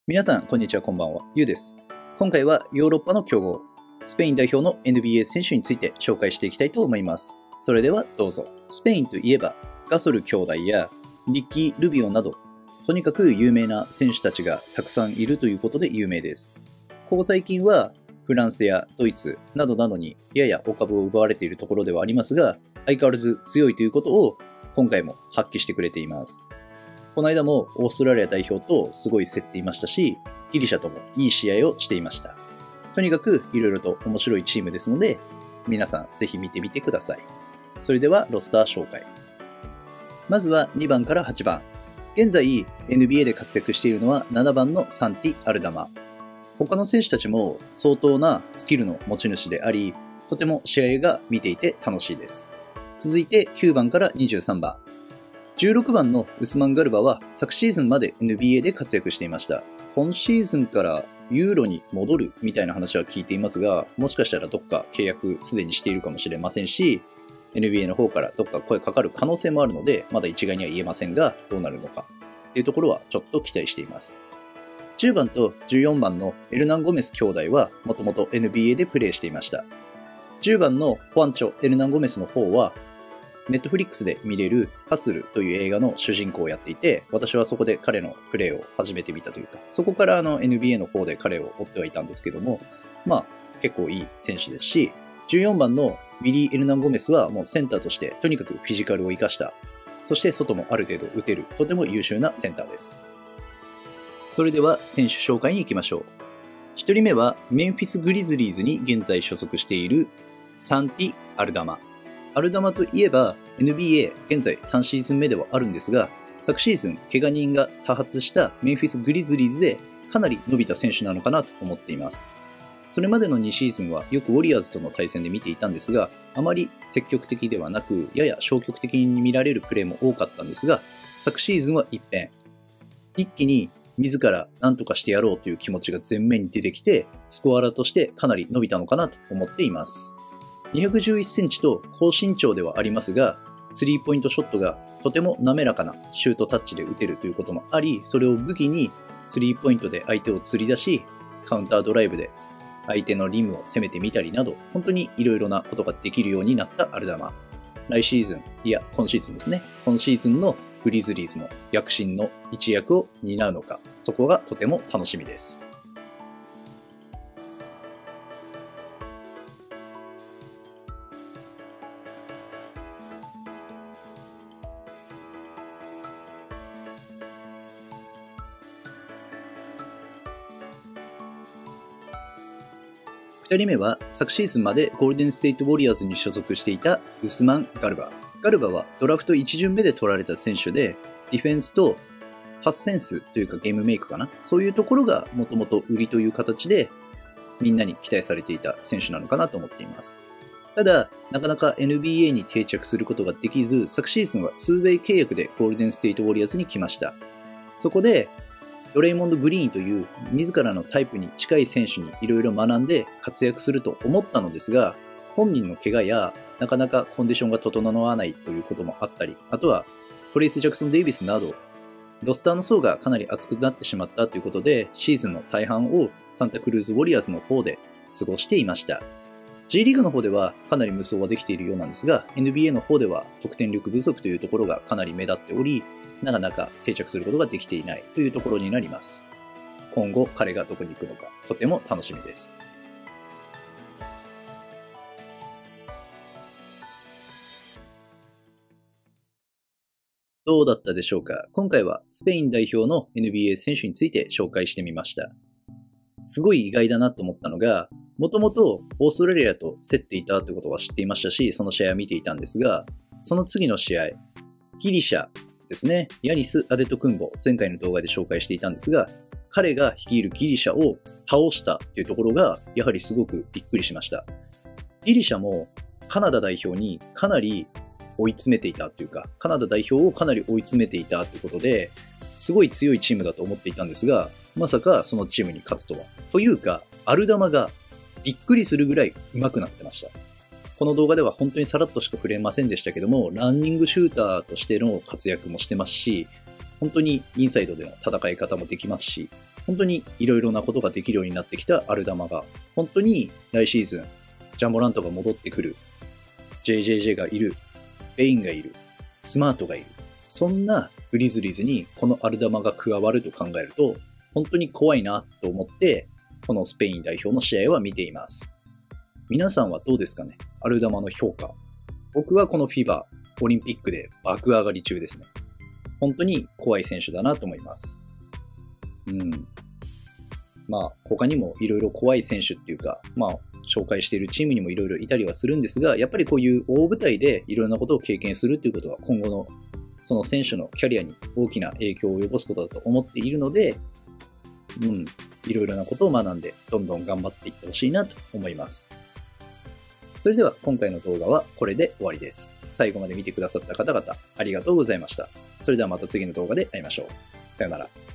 皆さん、こんにちは、こんばんは。ゆうです。今回はヨーロッパの強豪、スペイン代表の NBA 選手について紹介していきたいと思います。それではどうぞ。スペインといえば、ガソル兄弟やリッキー・ルビオなど、とにかく有名な選手たちがたくさんいるということで有名です。ここ最近は、フランスやドイツなどなどにややお株を奪われているところではありますが、相変わらず強いということを今回も発揮してくれています。この間もオーストラリア代表とすごい競っていましたし、ギリシャともいい試合をしていました。とにかくいろいろと面白いチームですので、皆さんぜひ見てみてください。それではロスター紹介。まずは2番から8番。現在 NBA で活躍しているのは7番のサンティ・アルダマ。他の選手たちも相当なスキルの持ち主であり、とても試合が見ていて楽しいです。続いて9番から23番。16番のウスマン・ガルバは昨シーズンまで NBA で活躍していました。今シーズンからユーロに戻るみたいな話は聞いていますが、もしかしたらどっか契約すでにしているかもしれませんし、NBA の方からどっか声かかる可能性もあるので、まだ一概には言えませんが、どうなるのかっていうところはちょっと期待しています。10番と14番のエルナン・ゴメス兄弟はもともと NBA でプレーしていました。10番のホアンチョ・エルナン・ゴメスの方は、ネットフリックスで見れるハスルという映画の主人公をやっていて、私はそこで彼のプレーを初めて見たというか、そこから NBA の方で彼を追ってはいたんですけども、結構いい選手ですし、14番のウィリー・エルナン・ゴメスはもうセンターとしてとにかくフィジカルを生かした、そして外もある程度打てる、とても優秀なセンターです。それでは選手紹介に行きましょう。1人目はメンフィス・グリズリーズに現在所属しているサンティ・アルダマ。アルダマといえば NBA 現在3シーズン目ではあるんですが、昨シーズン怪我人が多発したメンフィス・グリズリーズでかなり伸びた選手なのかなと思っています。それまでの2シーズンはよくウォリアーズとの対戦で見ていたんですが、あまり積極的ではなく、やや消極的に見られるプレーも多かったんですが、昨シーズンは一変。一気に自ら何とかしてやろうという気持ちが前面に出てきて、スコアラーとしてかなり伸びたのかなと思っています。211センチと高身長ではありますが、スリーポイントショットがとても滑らかなシュートタッチで打てるということもあり、それを武器にスリーポイントで相手を釣り出し、カウンタードライブで相手のリムを攻めてみたりなど、本当にいろいろなことができるようになったアルダマ。来シーズン、いや今シーズンですね。今シーズンのグリズリーズの躍進の一役を担うのか、そこがとても楽しみです。2人目は昨シーズンまでゴールデンステイトウォリアーズに所属していたウスマン・ガルバ。ガルバはドラフト1巡目で取られた選手で、ディフェンスとパスセンスというかゲームメイクかな。そういうところがもともと売りという形でみんなに期待されていた選手なのかなと思っています。ただ、なかなか NBA に定着することができず、昨シーズンは 2way 契約でゴールデンステイトウォリアーズに来ました。そこでドレイモンド・グリーンという自らのタイプに近い選手にいろいろ学んで活躍すると思ったのですが、本人の怪我やなかなかコンディションが整わないということもあったり、あとはトレイス・ジャクソン・デイビスなどロスターの層がかなり厚くなってしまったということで、シーズンの大半をサンタクルーズ・ウォリアーズの方で過ごしていました。G リーグの方ではかなり無双はできているようなんですが、 NBA の方では得点力不足というところがかなり目立っており、なかなか定着することができていないというところになります。今後彼がどこに行くのかとても楽しみです。どうだったでしょうか。今回はスペイン代表の NBA 選手について紹介してみました。すごい意外だなと思ったのが、もともとオーストラリアと競っていたということは知っていましたし、その試合は見ていたんですが、その次の試合、ギリシャですね、ヤニス・アデトクンボ、前回の動画で紹介していたんですが、彼が率いるギリシャを倒したというところが、やはりすごくびっくりしました。ギリシャもカナダ代表にかなり追い詰めていたというか、カナダ代表をかなり追い詰めていたということで、すごい強いチームだと思っていたんですが、まさかそのチームに勝つとは。というか、アルダマがびっくりするぐらい上手くなってました。この動画では本当にさらっとしか触れませんでしたけども、ランニングシューターとしての活躍もしてますし、本当にインサイドでの戦い方もできますし、 本当にいろいろなことができるようになってきたアルダマが、本当に来シーズン、ジャモラントが戻ってくる、JJJ がいる、ベインがいる、スマートがいる。そんなグリズリーズにこのアルダマが加わると考えると、本当に怖いなと思って、このスペイン代表の試合は見ています。皆さんはどうですかね？アルダマの評価。僕はこのフィバオリンピックで爆上がり中ですね。本当に怖い選手だなと思います。他にもいろいろ怖い選手っていうか、紹介しているチームにもいろいろいたりはするんですが、やっぱりこういう大舞台でいろんなことを経験するっていうことは今後のその選手のキャリアに大きな影響を及ぼすことだと思っているので、いろいろなことを学んでどんどん頑張っていってほしいなと思います。それでは今回の動画はこれで終わりです。最後まで見てくださった方々ありがとうございました。それではまた次の動画で会いましょう。さよなら。